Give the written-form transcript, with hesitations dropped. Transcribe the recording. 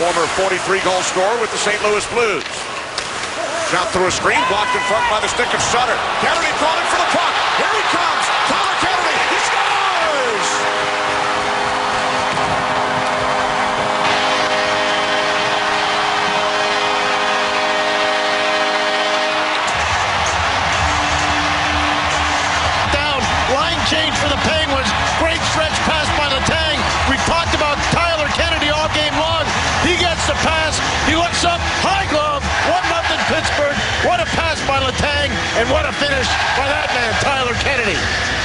former 43-goal scorer with the St. Louis Blues. Shot through a screen, blocked in front by the stick of Sutter. Kennedy calling for the puck. Here he comes. Tyler Kennedy. He scores! Down. Line change for the Penguins. Great stretch pass by Letang. We talked about Tyler Kennedy all game long. He gets the pass. He looks up. High glove. 1-0 Pittsburgh. What a pass by Letang, and what a finish by that man, Tyler Kennedy.